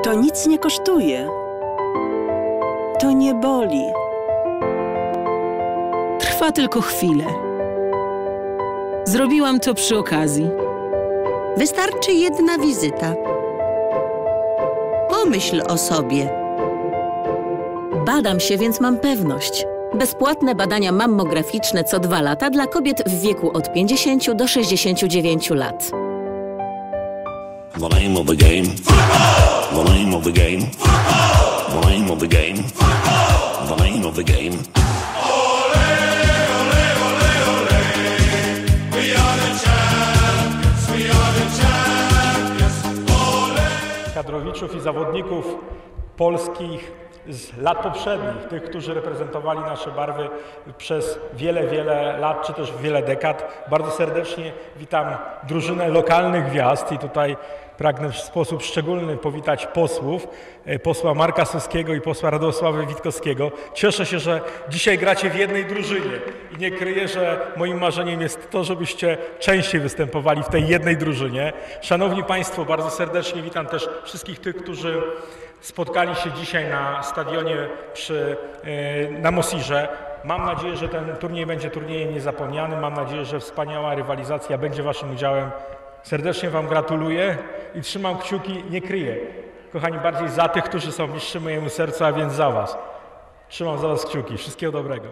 To nic nie kosztuje. To nie boli. Trwa tylko chwilę. Zrobiłam to przy okazji. Wystarczy jedna wizyta. Pomyśl o sobie. Badam się, więc mam pewność. Bezpłatne badania mammograficzne co 2 lata dla kobiet w wieku od 50 do 69 lat. The name of the game. The name of the game. The name of the game. The name of the game. Kadrowiczów i zawodników polskich z lat poprzednich, tych, którzy reprezentowali nasze barwy przez wiele lat, czy też wiele dekad. Bardzo serdecznie witam drużynę lokalnych gwiazd i tutaj pragnę w sposób szczególny powitać posłów, posła Marka Suskiego i posła Radosława Witkowskiego. Cieszę się, że dzisiaj gracie w jednej drużynie i nie kryję, że moim marzeniem jest to, żebyście częściej występowali w tej jednej drużynie. Szanowni Państwo, bardzo serdecznie witam też wszystkich tych, którzy spotkali się dzisiaj na stadionie na Mosirze. Mam nadzieję, że ten turniej będzie turniejem niezapomnianym. Mam nadzieję, że wspaniała rywalizacja będzie Waszym udziałem. Serdecznie Wam gratuluję i trzymam kciuki, nie kryję. Kochani, bardziej za tych, którzy są bliższy mojemu sercu, a więc za Was. Trzymam za Was kciuki. Wszystkiego dobrego.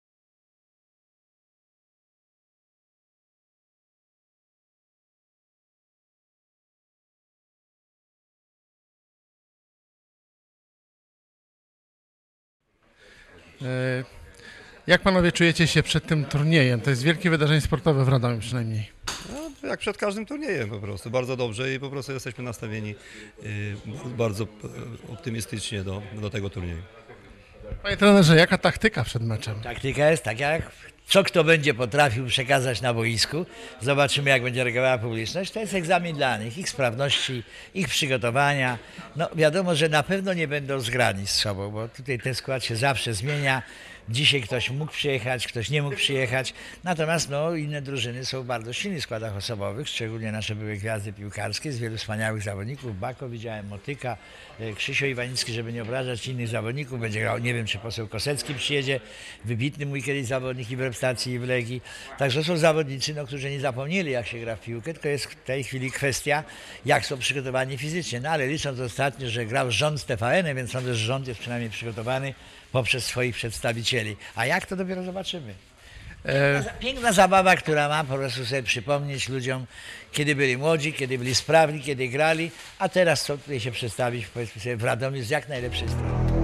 Jak panowie czujecie się przed tym turniejem? To jest wielkie wydarzenie sportowe w Radomiu przynajmniej. No, jak przed każdym turniejem po prostu, bardzo dobrze i po prostu jesteśmy nastawieni bardzo optymistycznie do tego turnieju. Panie trenerze, jaka taktyka przed meczem? Taktyka jest tak jak co kto będzie potrafił przekazać na boisku. Zobaczymy, jak będzie reagowała publiczność. To jest egzamin dla nich, ich sprawności, ich przygotowania. No wiadomo, że na pewno nie będą zgrani z sobą, bo tutaj ten skład się zawsze zmienia. Dzisiaj ktoś mógł przyjechać, ktoś nie mógł przyjechać. Natomiast inne drużyny są w bardzo silnych składach osobowych, szczególnie nasze były gwiazdy piłkarskie z wielu wspaniałych zawodników. Bako widziałem, Motyka, Krzysio Iwanicki, żeby nie obrażać innych zawodników. Będzie grał, nie wiem, czy poseł Kosecki przyjedzie, wybitny mój kiedyś zawodnik i w reprezentacji, i w Legii. Także są zawodnicy, którzy nie zapomnieli, jak się gra w piłkę, tylko jest w tej chwili kwestia, jak są przygotowani fizycznie. No ale licząc ostatnio, że grał rząd z TVN, więc sądzę, że rząd jest przynajmniej przygotowany poprzez swoich przedstawicieli. A jak, to dopiero zobaczymy. Piękna zabawa, która ma po prostu sobie przypomnieć ludziom, kiedy byli młodzi, kiedy byli sprawni, kiedy grali, a teraz chcą tutaj się przedstawić, powiedzmy sobie, w Radomiu z jak najlepszej strony.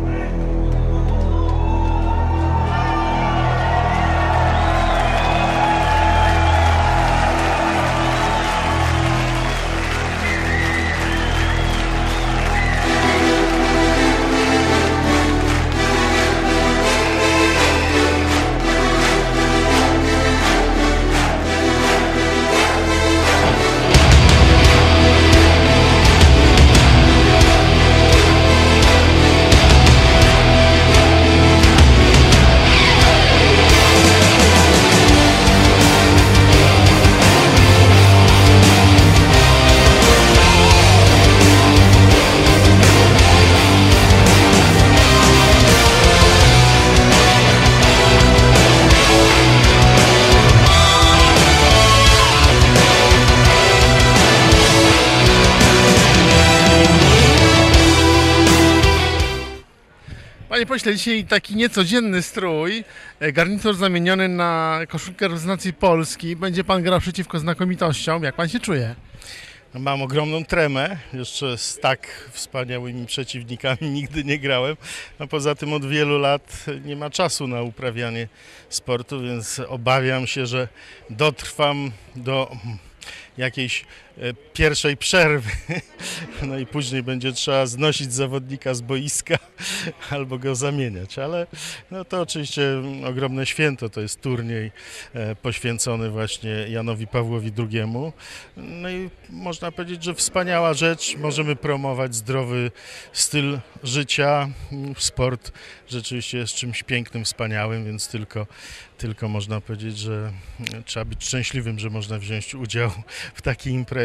Panie pośle, dzisiaj taki niecodzienny strój, garnitur zamieniony na koszulkę reprezentacji Polski. Będzie pan grał przeciwko znakomitościom. Jak pan się czuje? Mam ogromną tremę, jeszcze z tak wspaniałymi przeciwnikami nigdy nie grałem. No poza tym od wielu lat nie ma czasu na uprawianie sportu, więc obawiam się, że dotrwam do jakiejś pierwszej przerwy, no i później będzie trzeba znosić zawodnika z boiska albo go zamieniać, ale no to oczywiście ogromne święto, to jest turniej poświęcony właśnie Janowi Pawłowi II. No i można powiedzieć, że wspaniała rzecz, możemy promować zdrowy styl życia, sport rzeczywiście jest czymś pięknym, wspaniałym, więc tylko można powiedzieć, że trzeba być szczęśliwym, że można wziąć udział w takiej imprezie.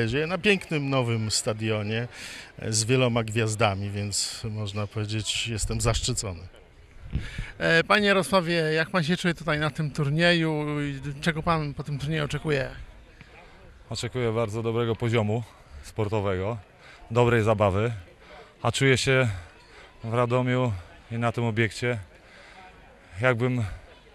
imprezie, na pięknym nowym stadionie z wieloma gwiazdami, więc można powiedzieć, jestem zaszczycony. Panie Jarosławie, jak pan się czuje tutaj na tym turnieju? Czego pan po tym turnieju oczekuje? Oczekuję bardzo dobrego poziomu sportowego, dobrej zabawy, a czuję się w Radomiu i na tym obiekcie, jakbym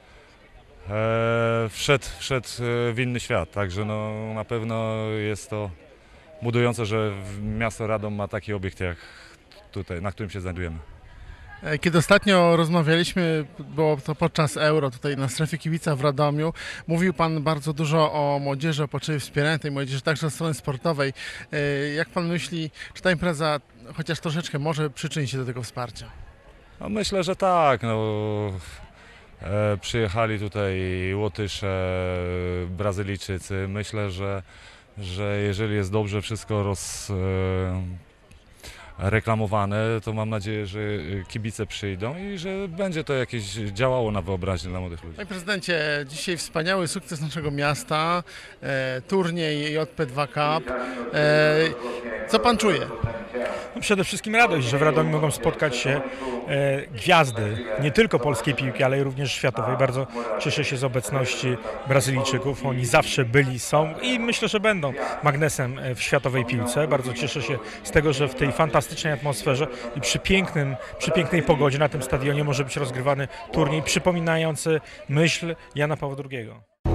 wszedł w inny świat, także no, na pewno jest to budujące, że miasto Radom ma taki obiekt jak tutaj, na którym się znajdujemy. Kiedy ostatnio rozmawialiśmy, było to podczas Euro tutaj na strefie kibica w Radomiu, mówił pan bardzo dużo o młodzieży, o potrzebie wspierania tej młodzieży, także od strony sportowej. Jak pan myśli, czy ta impreza chociaż troszeczkę może przyczynić się do tego wsparcia? No, myślę, że tak. No, przyjechali tutaj Łotysze, Brazylijczycy. Myślę, że jeżeli jest dobrze wszystko reklamowane, to mam nadzieję, że kibice przyjdą i że będzie to jakieś działało na wyobraźnię dla młodych ludzi. Panie prezydencie, dzisiaj wspaniały sukces naszego miasta, turniej JP2 Cup. Co pan czuje? Przede wszystkim radość, że w Radomiu mogą spotkać się gwiazdy nie tylko polskiej piłki, ale i również światowej. Bardzo cieszę się z obecności Brazylijczyków. Oni zawsze byli, są i myślę, że będą magnesem w światowej piłce. Bardzo cieszę się z tego, że w tej fantastycznej atmosferze i przy pięknej pogodzie na tym stadionie może być rozgrywany turniej przypominający myśl Jana Pawła II.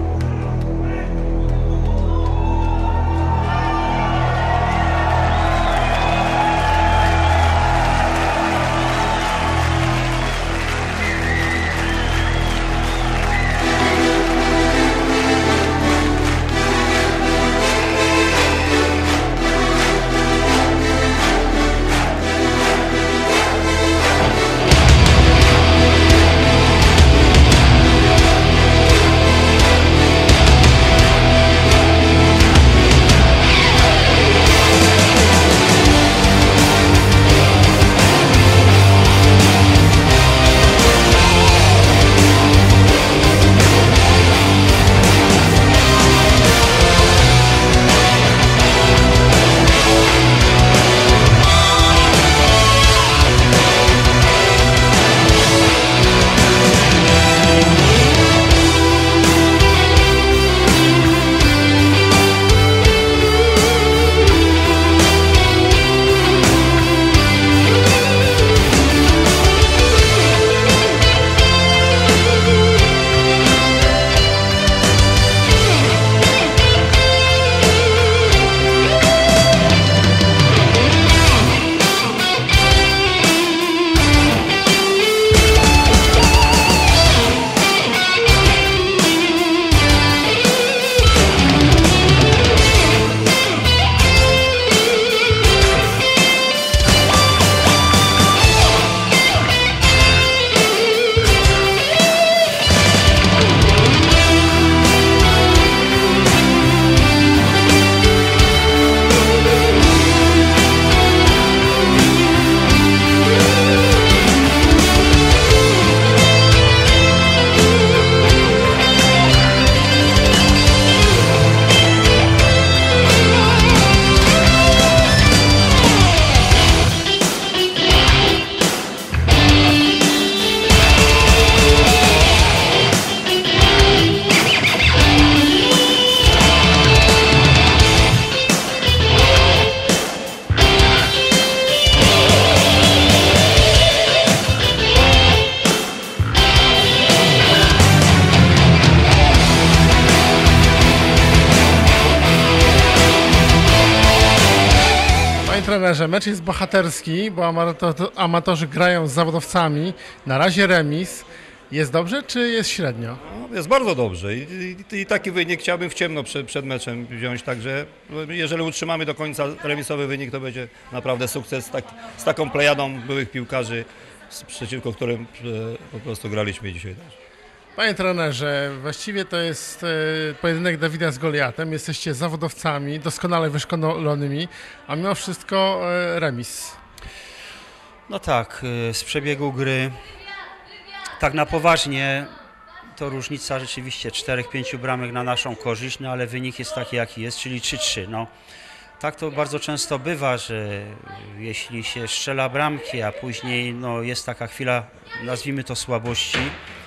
trenerze, mecz jest bohaterski, bo amatorzy grają z zawodowcami. Na razie remis. Jest dobrze, czy jest średnio? No, jest bardzo dobrze i taki wynik chciałbym w ciemno przed meczem wziąć, także jeżeli utrzymamy do końca remisowy wynik, to będzie naprawdę sukces z taką plejadą byłych piłkarzy, przeciwko którym po prostu graliśmy dzisiaj też. Panie trenerze, właściwie to jest pojedynek Dawida z Goliatem. Jesteście zawodowcami, doskonale wyszkolonymi, a mimo wszystko remis. No tak, z przebiegu gry, tak na poważnie, to różnica rzeczywiście 4-5 bramek na naszą korzyść, no ale wynik jest taki jaki jest, czyli 3-3. No, tak to bardzo często bywa, że jeśli się strzela bramki, a później no, jest taka chwila, nazwijmy to słabości,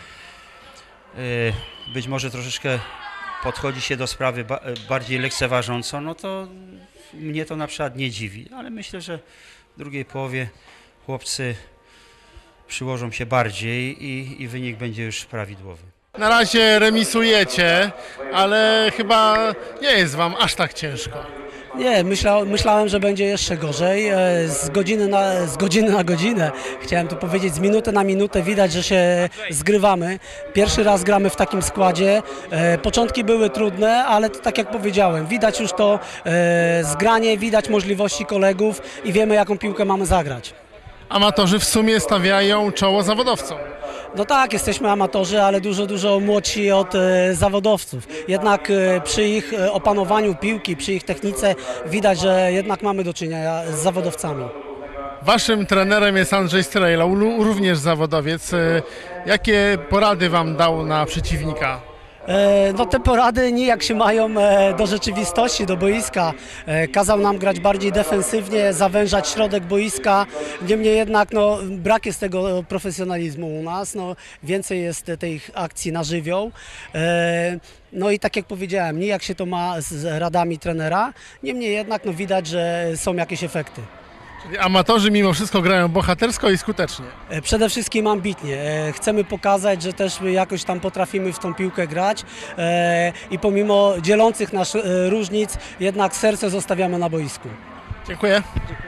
być może troszeczkę podchodzi się do sprawy bardziej lekceważąco, no to mnie to na przykład nie dziwi, ale myślę, że w drugiej połowie chłopcy przyłożą się bardziej i wynik będzie już prawidłowy. Na razie remisujecie, ale chyba nie jest wam aż tak ciężko. Nie, myślałem, że będzie jeszcze gorzej. Z godziny na godzinę, chciałem tu powiedzieć, z minuty na minutę widać, że się zgrywamy. Pierwszy raz gramy w takim składzie. Początki były trudne, ale to, tak jak powiedziałem, widać już to zgranie, widać możliwości kolegów i wiemy, jaką piłkę mamy zagrać. Amatorzy w sumie stawiają czoło zawodowcom. No tak, jesteśmy amatorzy, ale dużo młodsi od zawodowców. Jednak przy ich opanowaniu piłki, przy ich technice widać, że jednak mamy do czynienia z zawodowcami. Waszym trenerem jest Andrzej Strejla, również zawodowiec. Jakie porady wam dał na przeciwnika? No te porady nijak się mają do rzeczywistości, do boiska. Kazał nam grać bardziej defensywnie, zawężać środek boiska. Niemniej jednak no, brak jest tego profesjonalizmu u nas. No, więcej jest tych akcji na żywioł. No i tak jak powiedziałem, nijak się to ma z radami trenera. Niemniej jednak no, widać, że są jakieś efekty. Czyli amatorzy mimo wszystko grają bohatersko i skutecznie. Przede wszystkim ambitnie. Chcemy pokazać, że też jakoś tam potrafimy w tą piłkę grać i pomimo dzielących nas różnic, jednak serce zostawiamy na boisku. Dziękuję.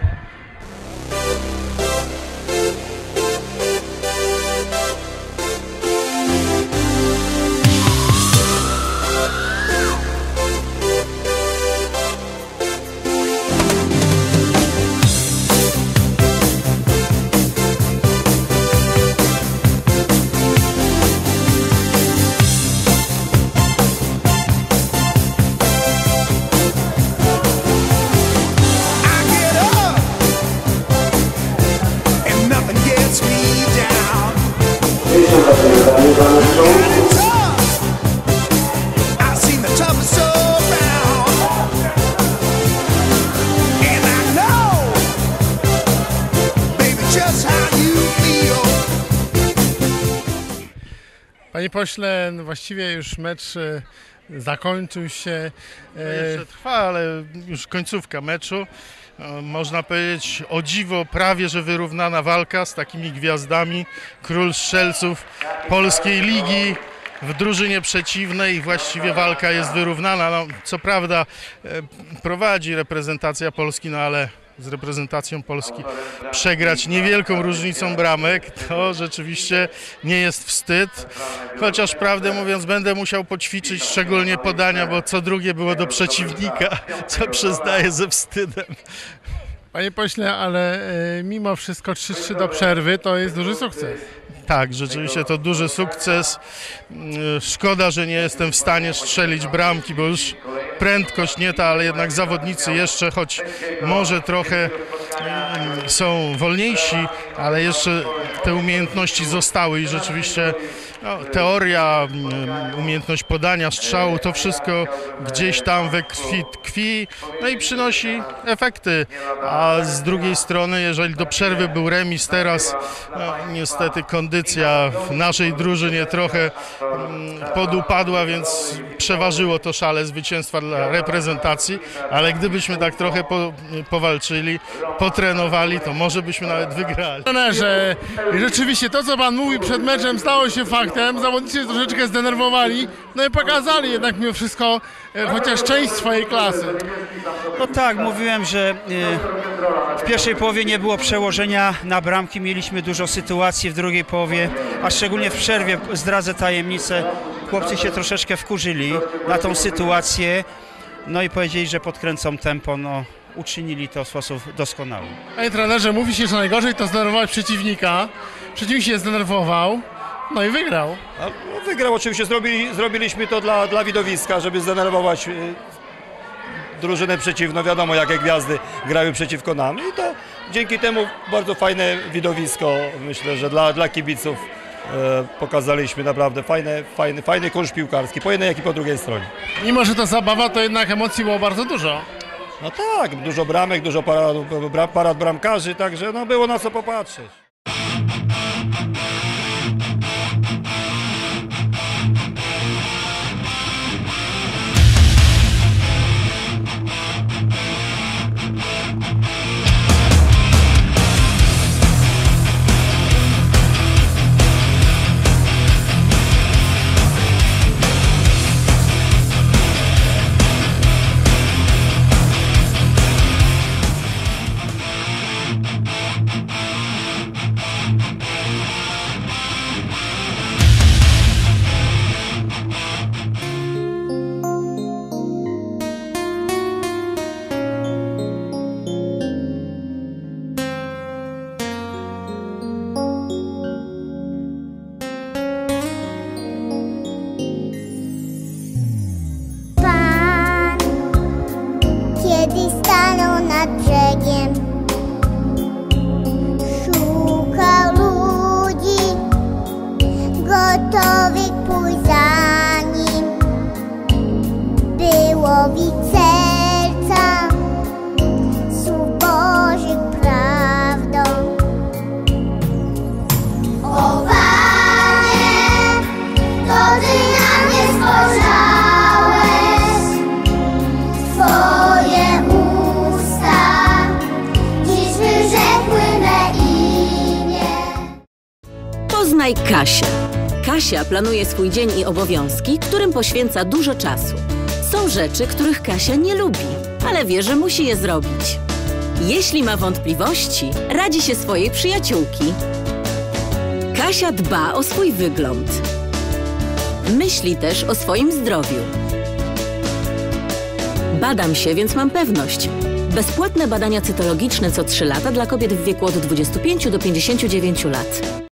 Panie pośle, no właściwie już mecz zakończył się. Jeszcze trwa, ale już końcówka meczu. Można powiedzieć, o dziwo, prawie że wyrównana walka z takimi gwiazdami. Król strzelców polskiej ligi w drużynie przeciwnej. Właściwie walka jest wyrównana. No, co prawda prowadzi reprezentacja Polski, no ale z reprezentacją Polski przegrać niewielką różnicą bramek, to rzeczywiście nie jest wstyd. Chociaż prawdę mówiąc będę musiał poćwiczyć szczególnie podania, bo co drugie było do przeciwnika, co przyznaję ze wstydem. Panie pośle, ale mimo wszystko 3-3 do przerwy to jest duży sukces. Tak, rzeczywiście to duży sukces. Szkoda, że nie jestem w stanie strzelić bramki, bo już prędkość nie ta, ale jednak zawodnicy jeszcze, choć może trochę są wolniejsi, ale jeszcze te umiejętności zostały i rzeczywiście no, teoria, umiejętność podania, strzału, to wszystko gdzieś tam we krwi tkwi, no i przynosi efekty. A z drugiej strony, jeżeli do przerwy był remis, teraz no, niestety kondycja w naszej drużynie trochę podupadła, więc przeważyło to szale zwycięstwa dla reprezentacji, ale gdybyśmy tak trochę powalczyli, potrenowali, to może byśmy nawet wygrali. Trenerze, rzeczywiście to, co pan mówił przed meczem, stało się faktem. Zawodnicy troszeczkę zdenerwowali, no i pokazali jednak mimo wszystko chociaż część swojej klasy. No tak, mówiłem, że w pierwszej połowie nie było przełożenia na bramki, mieliśmy dużo sytuacji w drugiej połowie, a szczególnie w przerwie, zdradzę tajemnicę, chłopcy się troszeczkę wkurzyli na tą sytuację, no i powiedzieli, że podkręcą tempo, no uczynili to w sposób doskonały. Panie trenerze, mówi się, że najgorzej to zdenerwować przeciwnika. Przeciwnik się zdenerwował. No i wygrał. No, wygrał oczywiście, zrobiliśmy to dla widowiska, żeby zdenerwować drużynę przeciwną. Wiadomo, jakie gwiazdy grały przeciwko nam i to dzięki temu bardzo fajne widowisko, myślę, że dla kibiców pokazaliśmy naprawdę fajny kurz piłkarski po jednej jak i po drugiej stronie. Mimo że to zabawa, to jednak emocji było bardzo dużo. No tak, dużo bramek, dużo parad bramkarzy, także no było na co popatrzeć. Kiedy stanął nad brzegiem, szukał ludzi gotowych pójść za nim. Było widz serca słów Bożych prawdą. O Panie, to Ty na mnie spojrzałeś, Twoje usta dziś wyrzekły me imię. Poznaj Kasię. Kasia planuje swój dzień i obowiązki, którym poświęca dużo czasu. Są rzeczy, których Kasia nie lubi, ale wie, że musi je zrobić. Jeśli ma wątpliwości, radzi się swojej przyjaciółki. Kasia dba o swój wygląd. Myśli też o swoim zdrowiu. Badam się, więc mam pewność. Bezpłatne badania cytologiczne co 3 lata dla kobiet w wieku od 25 do 59 lat.